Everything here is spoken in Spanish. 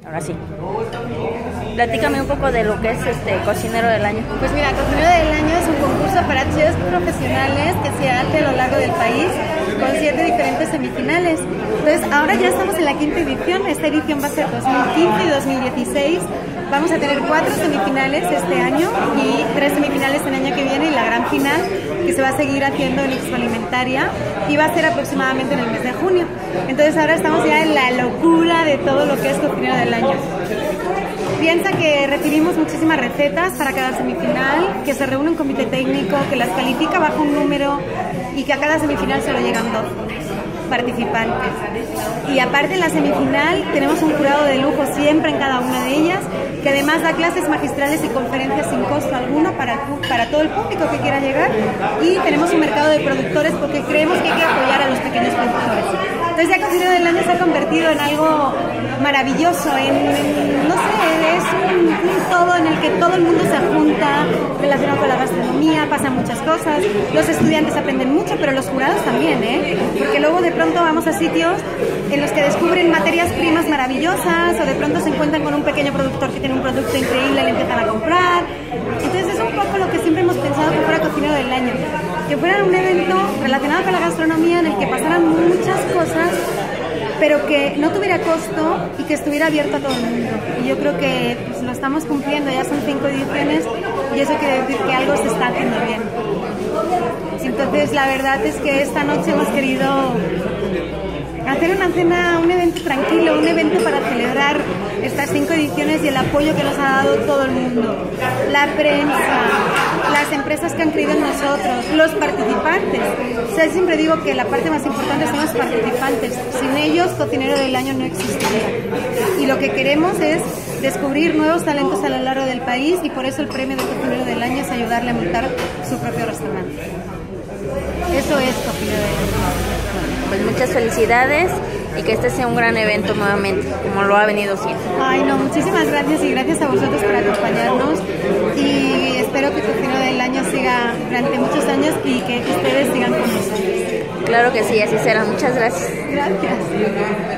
Ahora sí. Platícame un poco de lo que es Cocinero del Año. Pues mira, Cocinero del Año es un concurso para chefs profesionales que se hace a lo largo del país con 7 diferentes semifinales. Entonces ahora ya estamos en la 5ª edición. Esta edición va a ser 2015 y 2016. Vamos a tener 4 semifinales este año y 3 semifinales el año que viene y la gran final que se va a seguir haciendo en Expo Alimentaria y va a ser aproximadamente en el mes de junio. Entonces ahora estamos ya en la locura de todo lo que es Cocinero del Año. Piensa que recibimos muchísimas recetas para cada semifinal, que se reúne un comité técnico, que las califica bajo un número y que a cada semifinal se lo llegan 2 participantes. Y aparte en la semifinal tenemos un jurado de lujo siempre en cada una de ellas, que además da clases magistrales y conferencias sin costo alguno para todo el público que quiera llegar, y tenemos un mercado de productores porque creemos que hay que apoyar a los pequeños productores. Entonces ya Cocinero del Año se ha convertido en algo maravilloso, no sé, es un todo en el que todo el mundo se junta relacionado con la gastronomía, pasan muchas cosas, los estudiantes aprenden mucho, pero los jurados también, porque luego de pronto vamos a sitios en los que descubren materias primas maravillosas o de pronto se encuentran con un pequeño productor que tiene un producto increíble y le empiezan a comprar. Entonces es un poco lo que siempre hemos pensado que fuera Cocinero del Año, que fuera un evento relacionado con la gastronomía en el que pasaran muchas cosas, pero que no tuviera costo y que estuviera abierto a todo el mundo. Y yo creo que pues, lo estamos cumpliendo, ya son 5 ediciones y eso quiere decir que algo se está haciendo bien. Entonces la verdad es que esta noche hemos querido hacer una cena, un evento tranquilo, un evento para celebrar estas 5 ediciones y el apoyo que nos ha dado todo el mundo, la prensa, las empresas que han creído en nosotros, los participantes. O sea, siempre digo que la parte más importante son los participantes. Sin ellos, Cocinero del Año no existiría. Y lo que queremos es descubrir nuevos talentos a lo largo del país y por eso el premio de Cocinero del Año es ayudarle a montar su propio restaurante. Eso es Cocinero del Año. Pues muchas felicidades y que este sea un gran evento nuevamente, como lo ha venido siendo. Ay, no, muchísimas gracias y gracias a vosotros por acompañarnos y espero que Cocinero del Año siga durante muchos años y que ustedes sigan con nosotros. Claro que sí, así será. Muchas gracias. Gracias.